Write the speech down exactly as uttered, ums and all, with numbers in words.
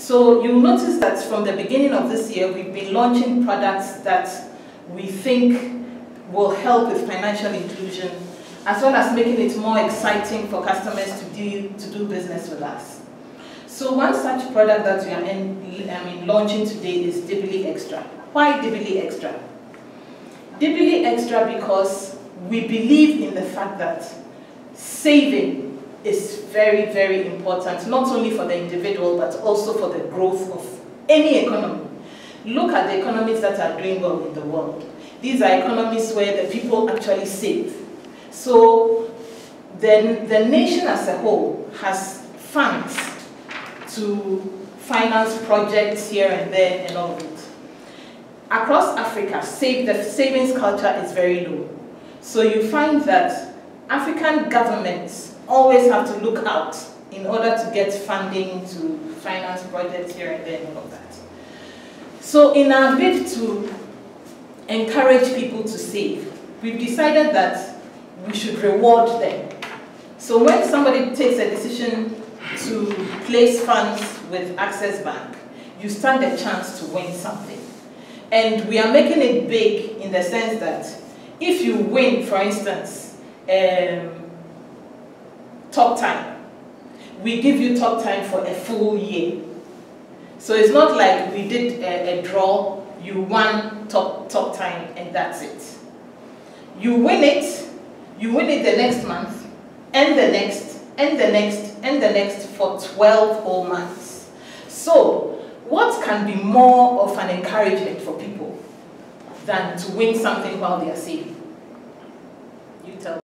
So you'll notice that from the beginning of this year, we've been launching products that we think will help with financial inclusion, as well as making it more exciting for customers to do, to do business with us. So one such product that we are in, I mean, launching today is Dibili Extra. Why Dibili Extra? Dibili Extra because we believe in the fact that saving is very, very important, not only for the individual, but also for the growth of any economy. Look at the economies that are doing well in the world. These are economies where the people actually save. So then the nation as a whole has funds to finance projects here and there and all of it. Across Africa, save, the savings culture is very low. So you find that African governments always have to look out in order to get funding to finance projects here and there and all of that. So in our bid to encourage people to save, we've decided that we should reward them. So when somebody takes a decision to place funds with Access Bank, you stand a chance to win something. And we are making it big in the sense that if you win, for instance, um, talk time, we give you talk time for a full year. So it's not like we did a, a draw, you won talk, talk time and that's it. You win it, you win it the next month, and the next, and the next, and the next for twelve whole months. So what can be more of an encouragement for people than to win something while they are saving? You tell me.